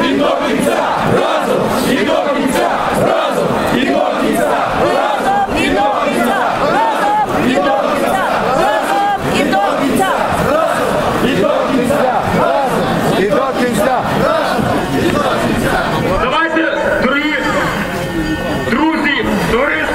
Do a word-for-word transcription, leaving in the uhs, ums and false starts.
і до кінця, разом, і до кінця, разом, і до кінця, разом, і до кінця, разом, і до кінця, разом, і до кінця, разом, і до кінця, разом, і до кінця, разом, і до кінця. Давайте, дорогі друзі, товариство.